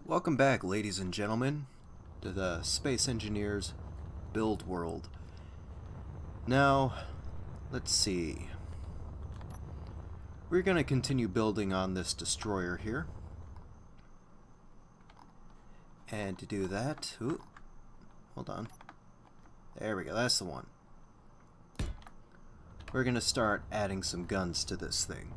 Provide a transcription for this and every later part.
Welcome back, ladies and gentlemen, to the Space Engineers Build World. Now, let's see. We're going to continue building on this destroyer here. And to do that, hold on. There we go, that's the one. We're going to start adding some guns to this thing.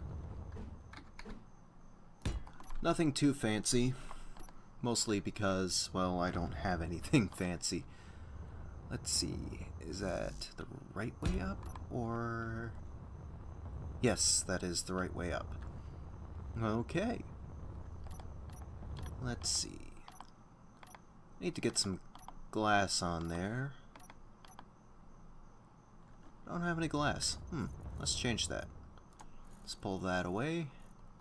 Nothing too fancy. Mostly because, well, I don't have anything fancy. Let's see, is that the right way up, or... Yes, that is the right way up. Okay. Let's see. Need to get some glass on there. Don't have any glass. Let's change that. Let's pull that away.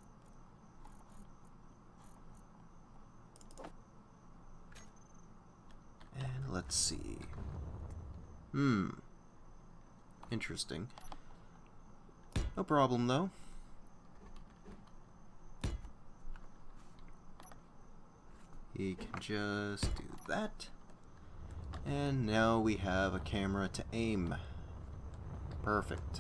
And let's see. Interesting. No problem, though. We can just do that. And now we have a camera to aim. Perfect.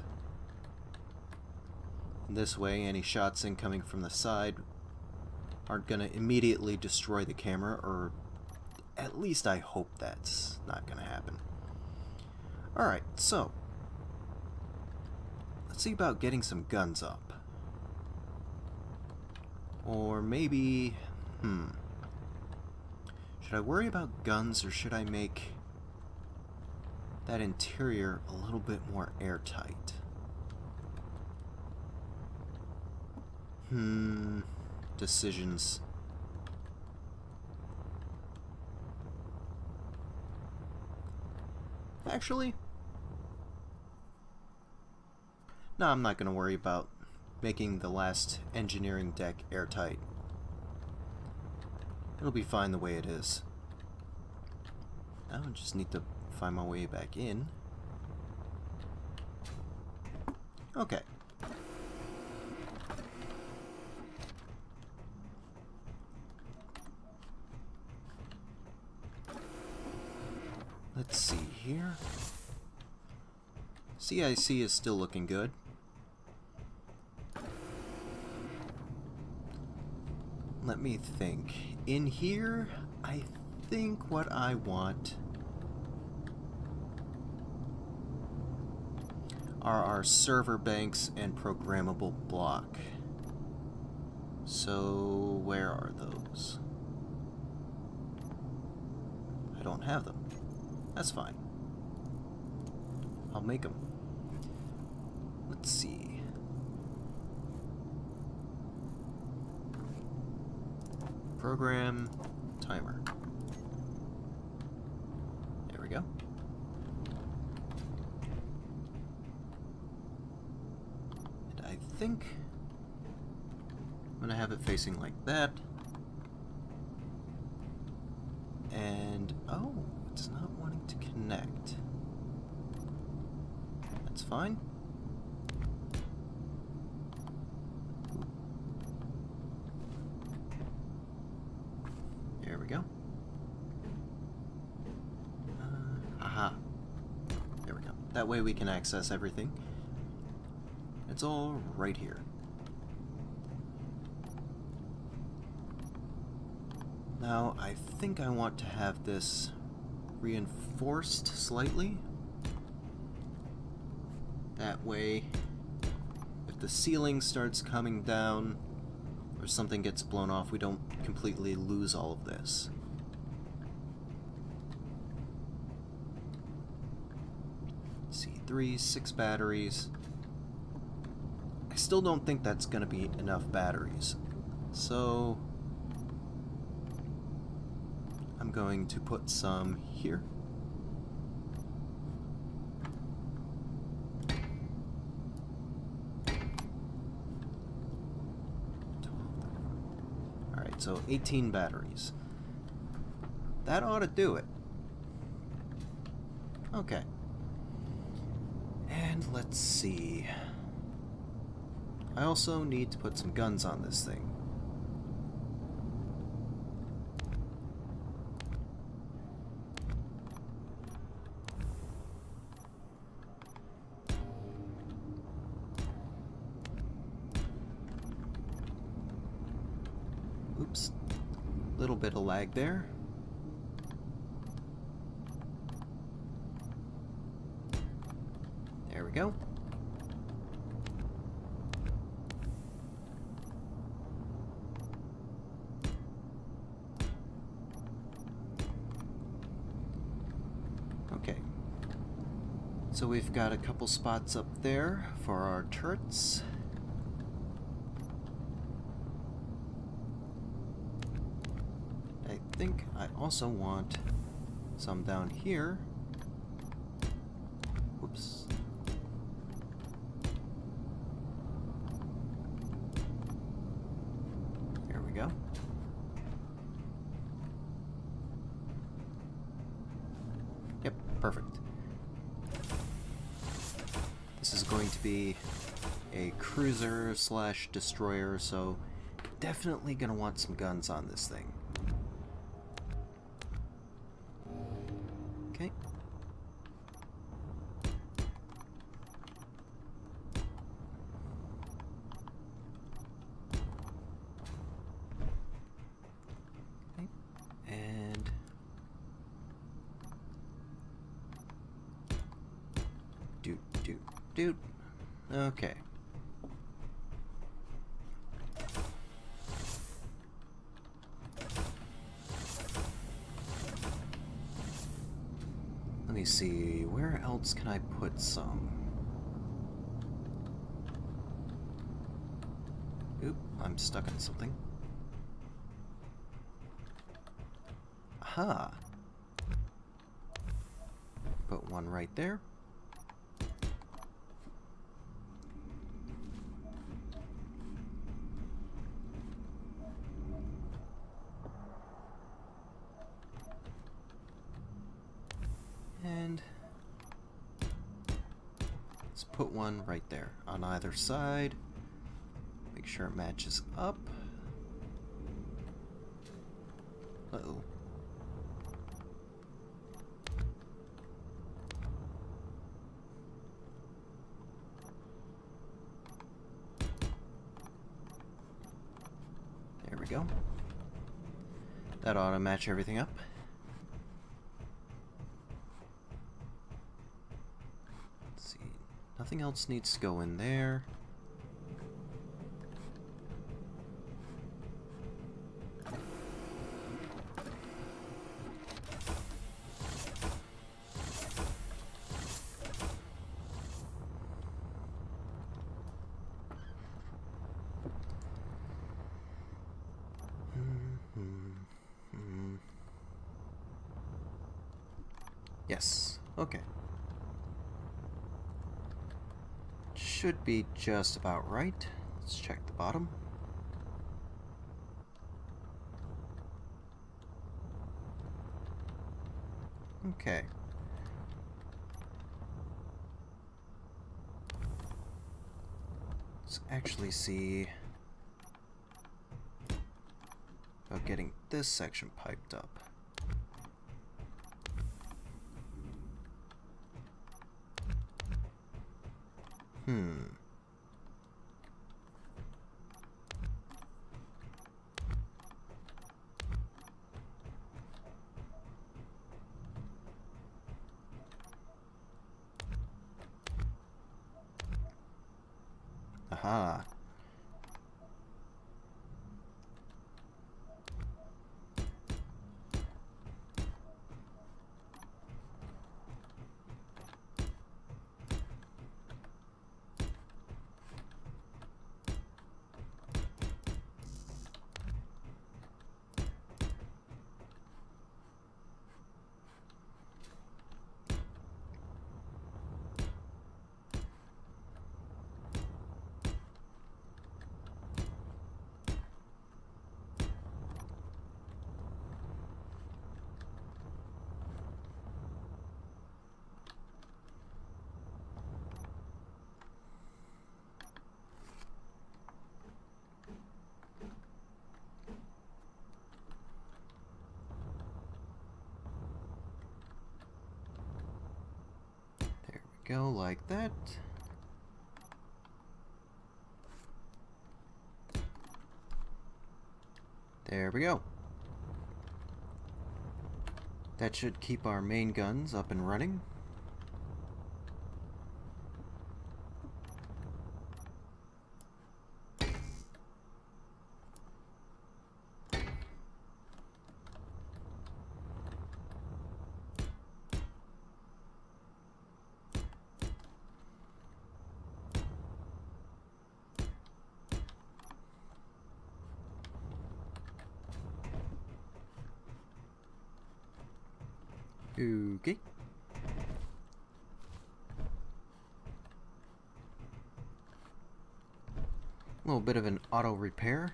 This way, any shots incoming from the side aren't going to immediately destroy the camera, or at least I hope that's not going to happen. Alright, so let's see about getting some guns up. Or maybe, should I worry about guns, or should I make that interior a little bit more airtight? Decisions. Actually, no, I'm not going to worry about making the last engineering deck airtight. It'll be fine the way it is. Now I just need to find my way back in. Okay. Let's see here. CIC is still looking good. Let me think. In here, I think what I want are our server banks and programmable block. So, where are those? I don't have them. That's fine. I'll make them. Let's see. Program timer. There we go. And I think I'm gonna have it facing like that. And oh, it's not wanting to connect. That's fine. There we go. Aha. There we go. That way we can access everything. It's all right here. Now, I think I want to have this reinforced slightly. That way, if the ceiling starts coming down or something gets blown off, we don't completely lose all of this. Let's see, 6 batteries. I still don't think that's going to be enough batteries. So I'm going to put some here. Alright, so 18 batteries. That ought to do it. Okay. And let's see. I also need to put some guns on this thing. Little bit of lag there. There we go. Okay. So we've got a couple spots up there for our turrets. I think I also want some down here. Whoops. There we go. Yep, perfect. This is going to be a cruiser slash destroyer, so definitely gonna want some guns on this thing. Okay. Okay. And doot. Okay. Let me see, where else can I put some? Oop, I'm stuck on something. Aha! Put one right there. And let's put one right there on either side. Make sure it matches up. Uh-oh. There we go. That ought to match everything up. Nothing else needs to go in there. Yes. Okay. Should be just about right. Let's check the bottom. Okay. Let's actually see about getting this section piped up. Aha. Go like that. There we go. That should keep our main guns up and running. Okay. A little bit of an auto repair.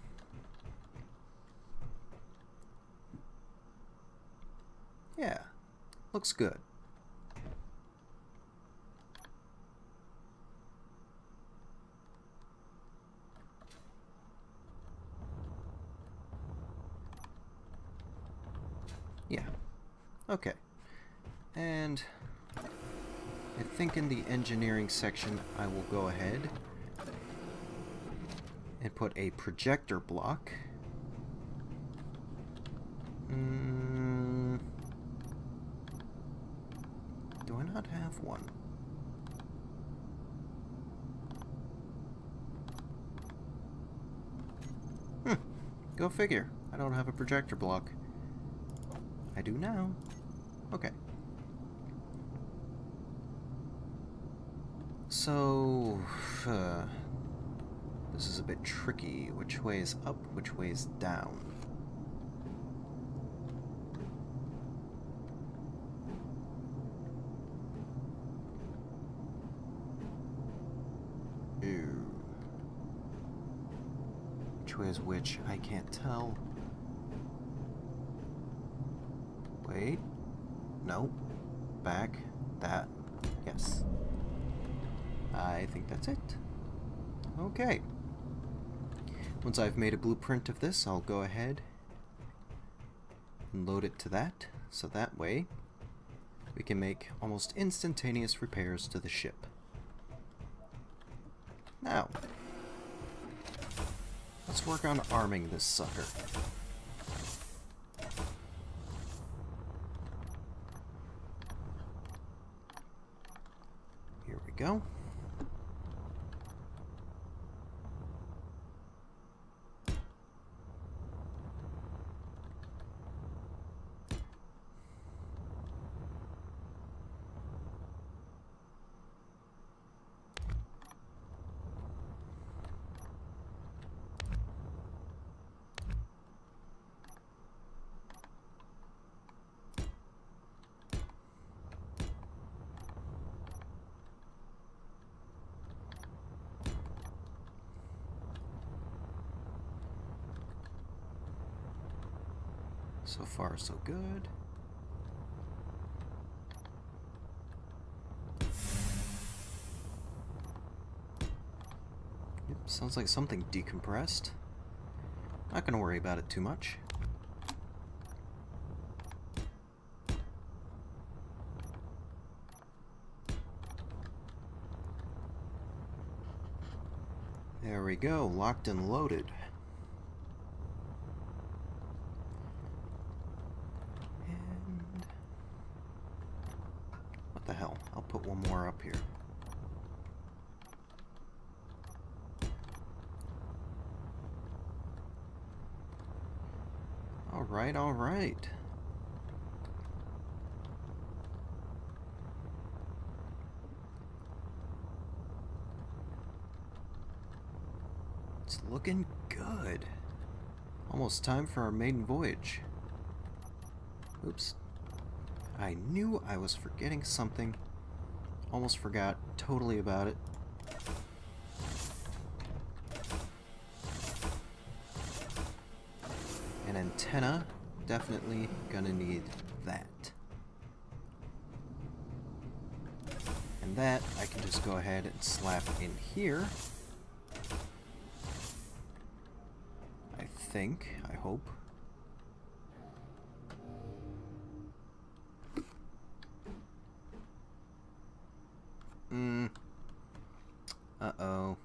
Yeah, looks good. Yeah, okay. And I think in the engineering section I will go ahead and put a projector block. Do I not have one? Go figure. I don't have a projector block. I do now. Okay. So, this is a bit tricky. Which way is up, which way is down? Ew. Which way is which? I can't tell. Wait. No. Back. That. Yes. I think that's it. Okay. Once I've made a blueprint of this, I'll go ahead and load it to that, so that way we can make almost instantaneous repairs to the ship. Now, let's work on arming this sucker. Here we go. So far, so good. Yep, sounds like something decompressed. Not gonna worry about it too much. There we go, locked and loaded. And what the hell? I'll put one more up here. Alright, alright. It's looking good. Almost time for our maiden voyage. Oops. I knew I was forgetting something. Almost forgot totally about it. An antenna. Definitely gonna need that. And that I can just go ahead and slap in here. I think, I hope. Uh-oh.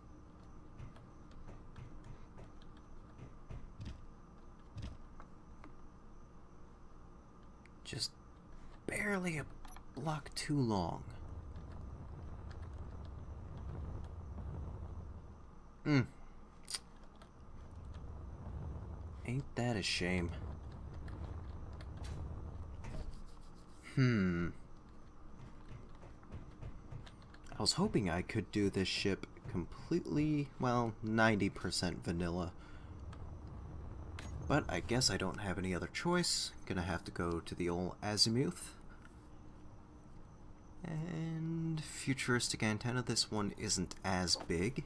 Just barely a block too long. Ain't that a shame? I was hoping I could do this ship completely, well, 90% vanilla. But I guess I don't have any other choice. Gonna have to go to the old azimuth. And futuristic antenna, this one isn't as big.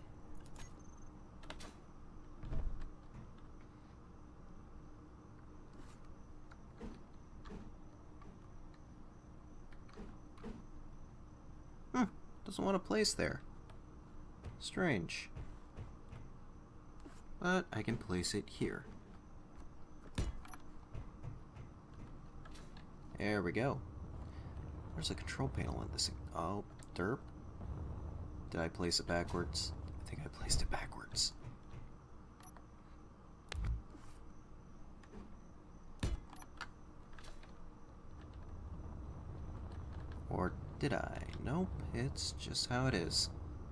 Doesn't want to place there. Strange. But I can place it here. There we go. There's a control panel in this. Oh, derp. Did I place it backwards? I think I placed it backwards. Or did I? Nope, it's just how it is.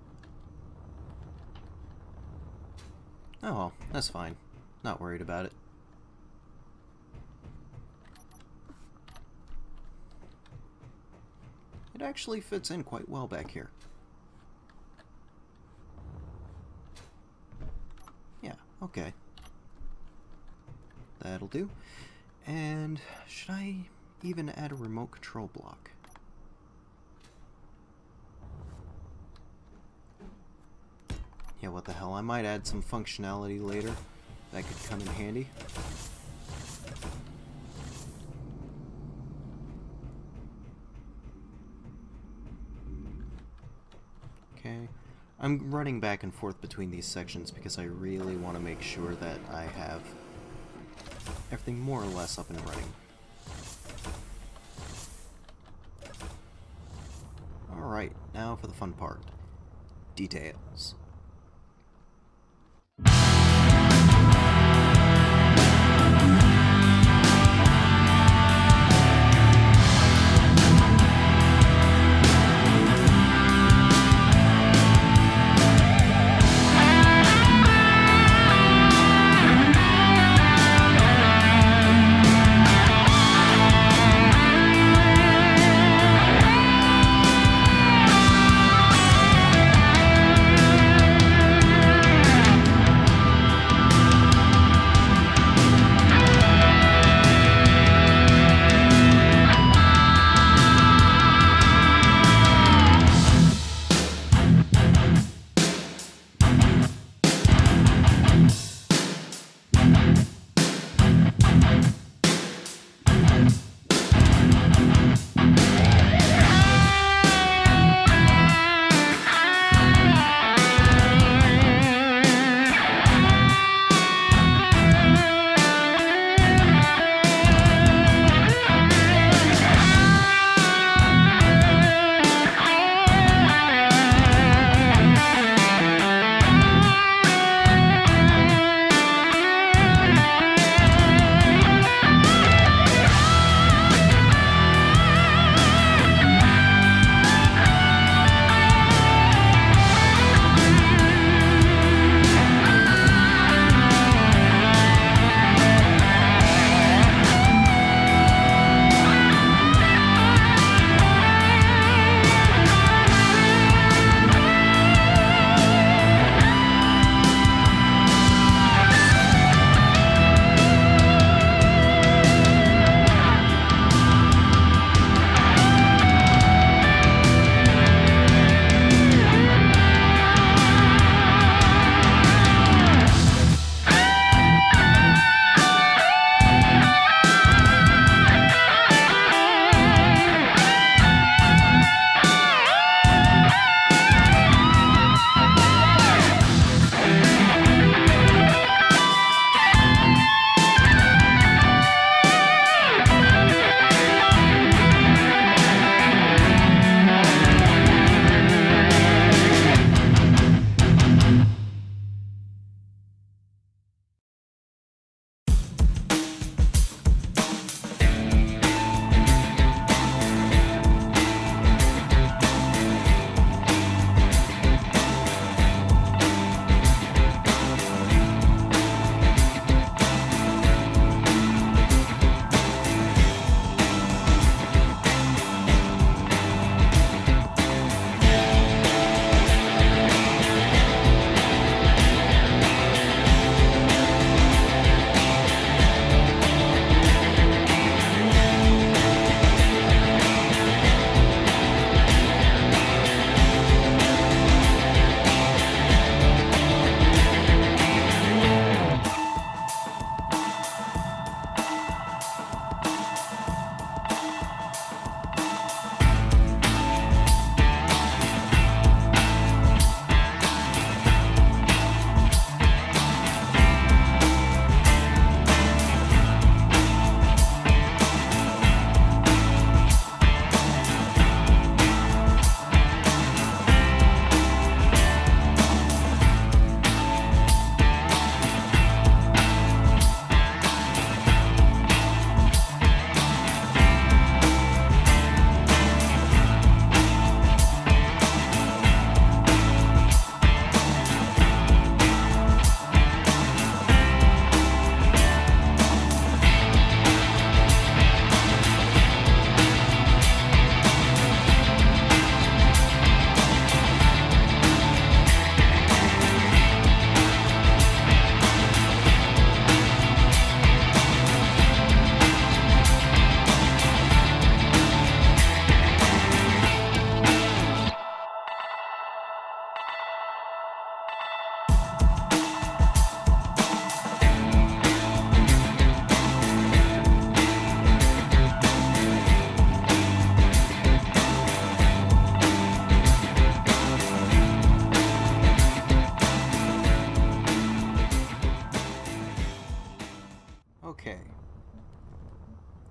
Oh well, that's fine. Not worried about it. It actually fits in quite well back here. Yeah, okay. That'll do. And should I even add a remote control block? Yeah, what the hell, I might add some functionality later that could come in handy. Okay, I'm running back and forth between these sections because I really want to make sure that I have everything more or less up and running. Alright, now for the fun part. Details.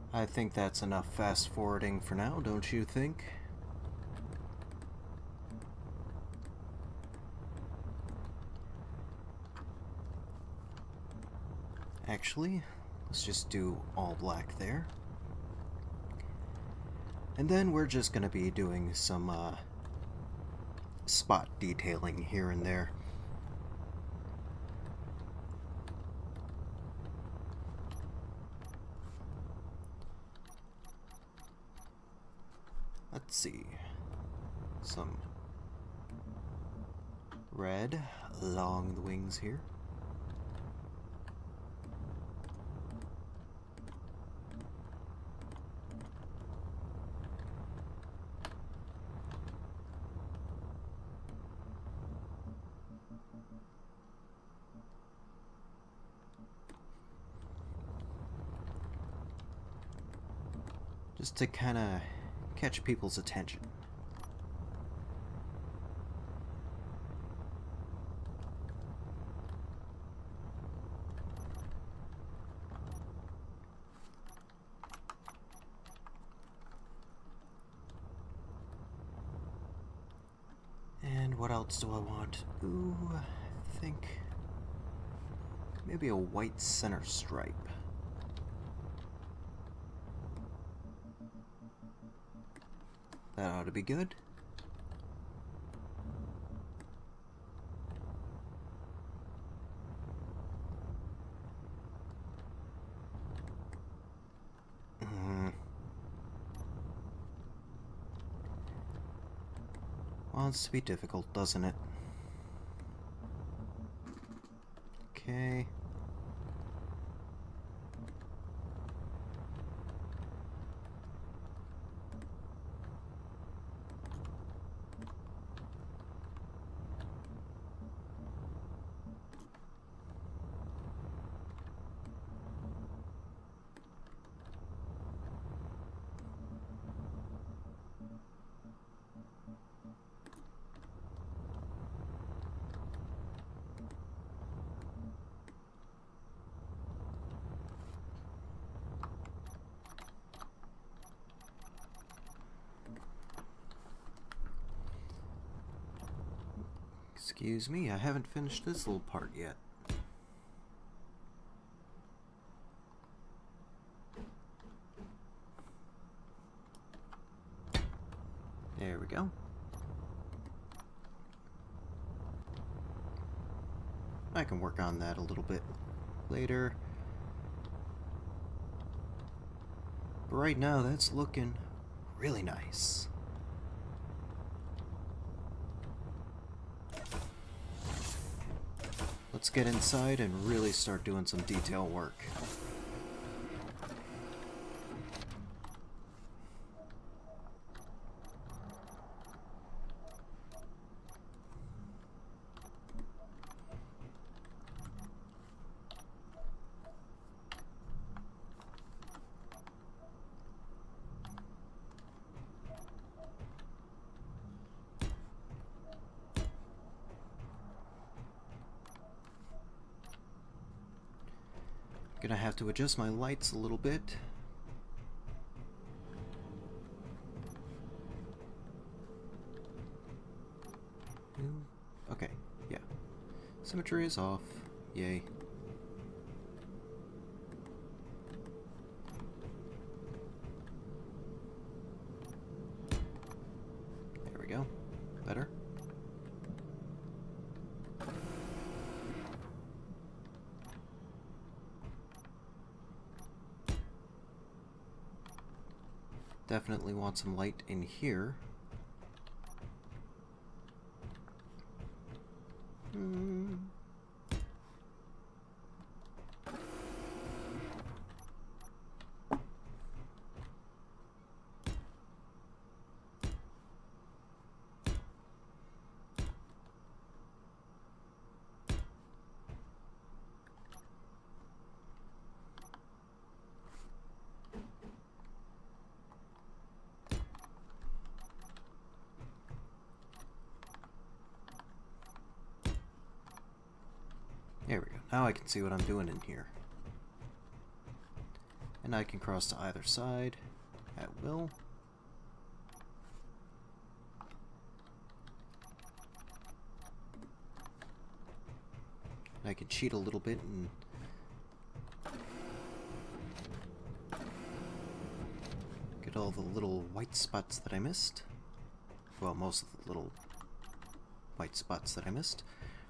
I think that's enough fast forwarding for now, don't you think? Actually, let's just do all black there. And then we're just going to be doing some spot detailing here and there. Let's see. Some red along the wings here. Just to kind of catch people's attention. And what else do I want? Ooh, I think maybe a white center stripe. That ought to be good. Wants to be difficult, doesn't it? Okay. Excuse me, I haven't finished this little part yet. There we go. I can work on that a little bit later. But right now, that's looking really nice. Let's get inside and really start doing some detail work. Gonna have to adjust my lights a little bit. Okay, yeah. Symmetry is off. Yay. There we go. Better. Definitely want some light in here. There we go. Now I can see what I'm doing in here. And I can cross to either side at will. And I can cheat a little bit and get all the little white spots that I missed. Well, most of the little white spots that I missed.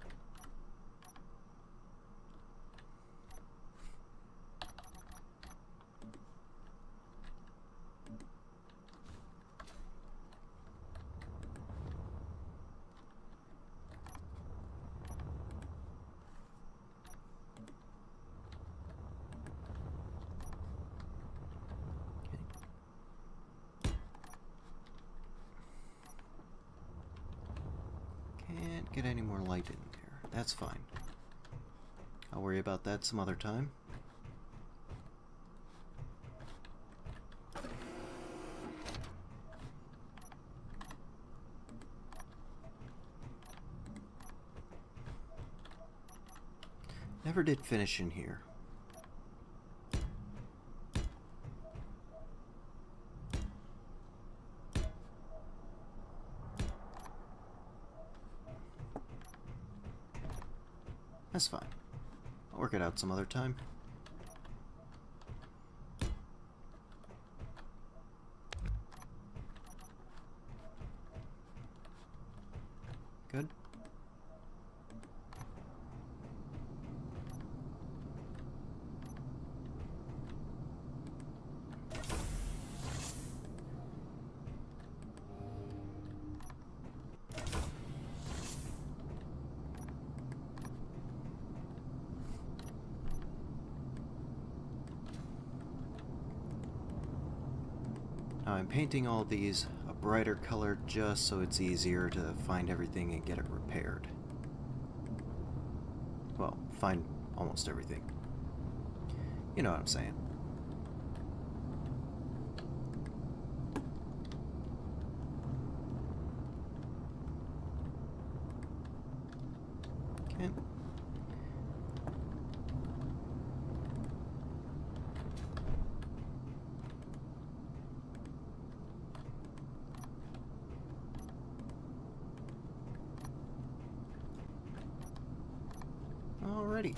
Can't get any more light in there. That's fine. I'll worry about that some other time. Never did finish in here. That's fine. I'll work it out some other time. Good. Now I'm painting all these a brighter color just so it's easier to find everything and get it repaired. Well, find almost everything. You know what I'm saying. Okay. Alrighty.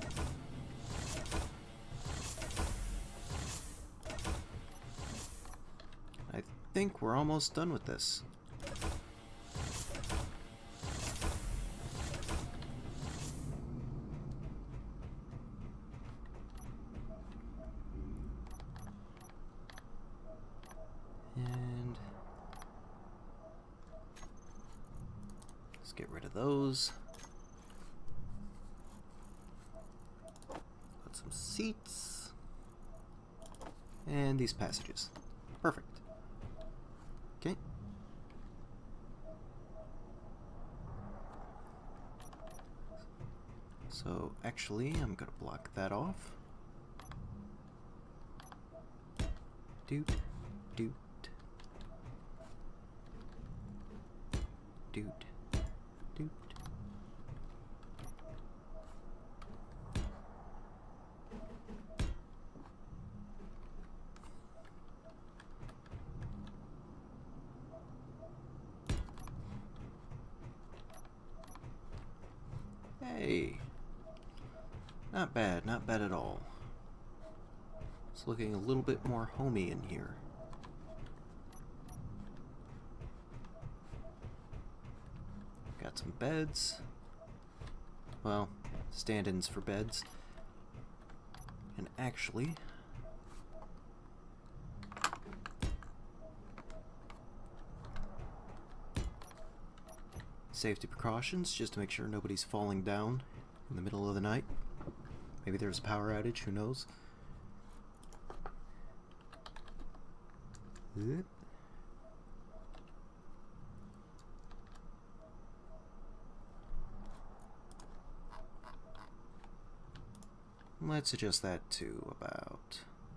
I think we're almost done with this. And let's get rid of those. Some seats and these passages. Perfect. Okay. So actually I'm gonna block that off. Doot, doot, doot, doot. Hey, not bad, not bad at all. It's looking a little bit more homey in here. Got some beds. Well, stand-ins for beds. And actually, safety precautions, just to make sure nobody's falling down in the middle of the night. Maybe there's a power outage, who knows? Let's adjust that to about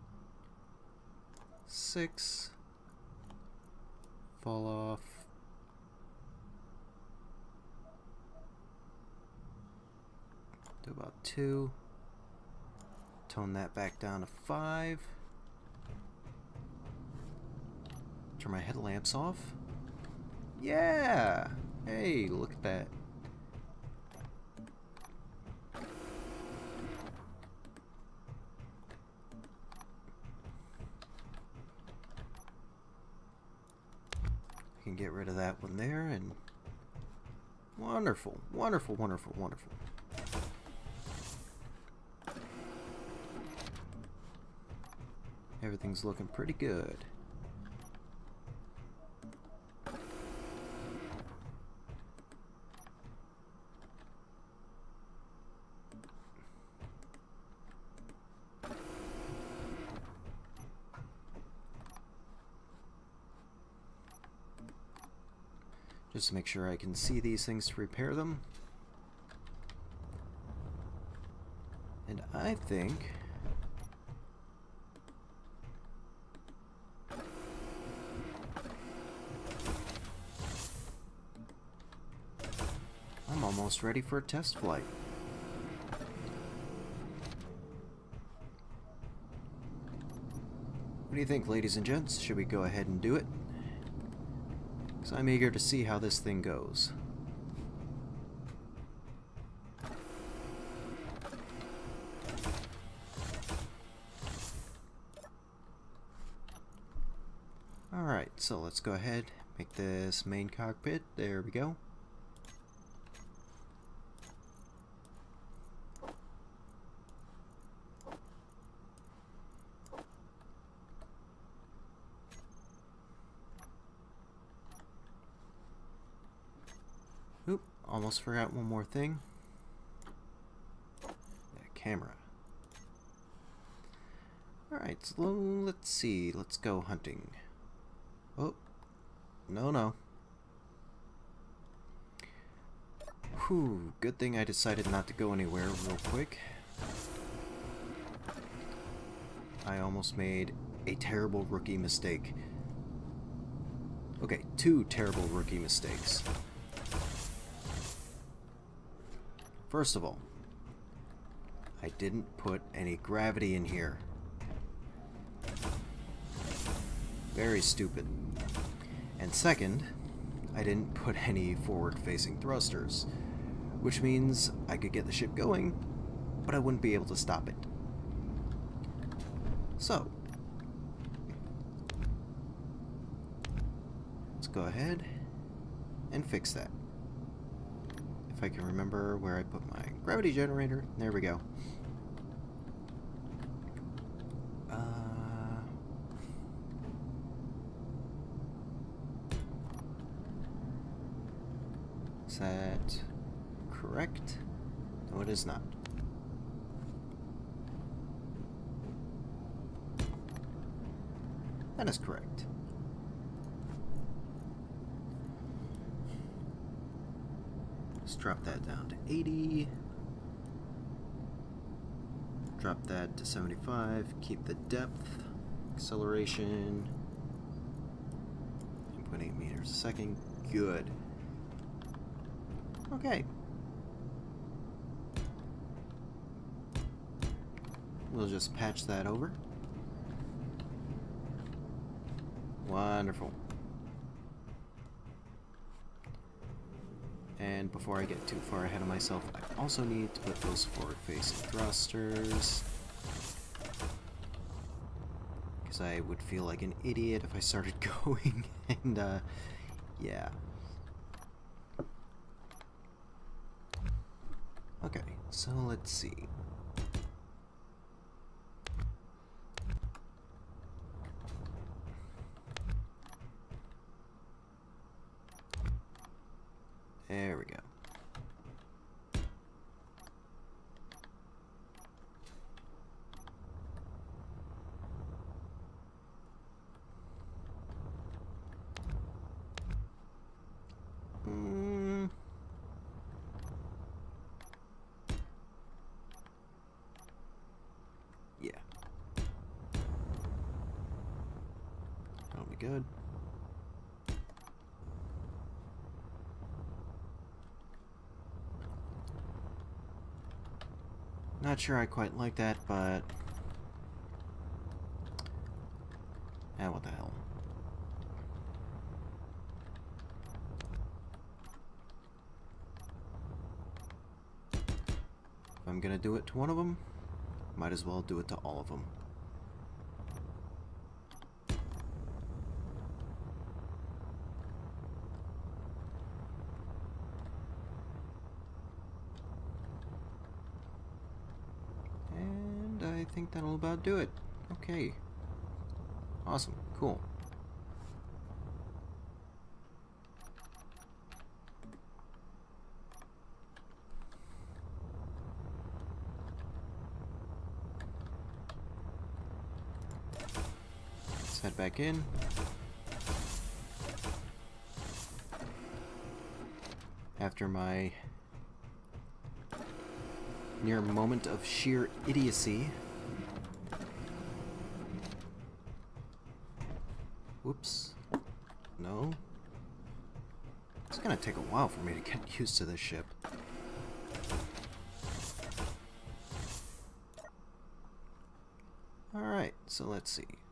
6. Fall off. Do about 2. Tone that back down to 5. Turn my headlamps off. Yeah! Hey, look at that. I can get rid of that one there, and wonderful, wonderful, wonderful, wonderful. Everything's looking pretty good. Just to make sure I can see these things to repair them. And I think I'm almost ready for a test flight. What do you think, ladies and gents? Should we go ahead and do it? Because I'm eager to see how this thing goes. Alright, so let's go ahead, make this main cockpit. There we go. Oop, almost forgot one more thing. That camera. Alright, so let's see. Let's go hunting. Oh, no. Whew, good thing I decided not to go anywhere real quick. I almost made a terrible rookie mistake. Okay, 2 terrible rookie mistakes. First of all, I didn't put any gravity in here. Very stupid. And second, I didn't put any forward-facing thrusters, which means I could get the ship going, but I wouldn't be able to stop it. So, let's go ahead and fix that. If I can remember where I put my gravity generator. There we go. Is that correct? No, it is not. That is correct. Let's drop that down to 80. Drop that to 75. Keep the depth. Acceleration. 9.8 meters a second. Good. Okay. We'll just patch that over. Wonderful. And before I get too far ahead of myself, I also need to put those forward-facing thrusters. Because I would feel like an idiot if I started going and, yeah. Okay, so let's see. There we go. Yeah. That'll be good. Not sure I quite like that, but what the hell. I'm gonna do it to one of them, might as well do it to all of them. And I think that'll about do it. Okay. Awesome. Cool. Let's head back in. After my near moment of sheer idiocy. Whoops. No. It's gonna take a while for me to get used to this ship. Alright, so let's see.